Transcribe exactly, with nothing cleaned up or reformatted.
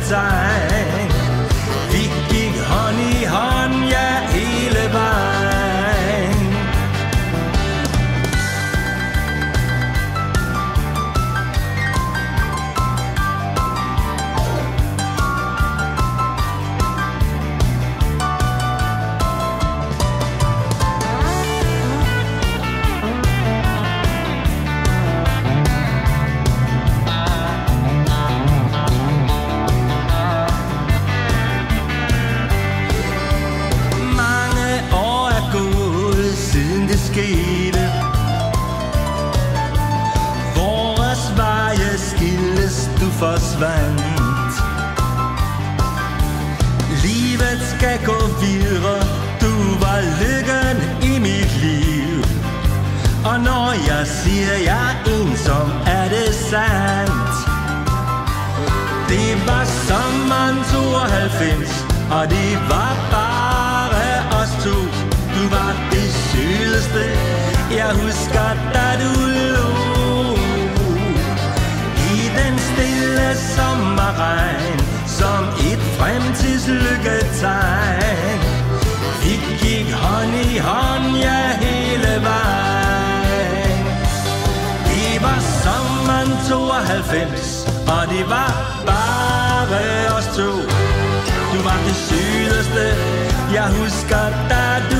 tegn. Vi gik hånd i hånd, ja, hele vejen. Vores veje skilles, du forsvandt. Livet skal gå videre, du var lykken i mit liv. Og når jeg siger, jeg er ensom, er det sandt. Det var sommeren tooghalvfems, og det var bare os to. Du var det sødeste, jeg husker, da du lå i den stille sommerregn, som et fremtidslykketegn. Vi gik hånd i hånd, ja, hele vejen. Det var sommeren tooghalvfems, og det var bare os to. Du var det sødeste, jeg husker, da du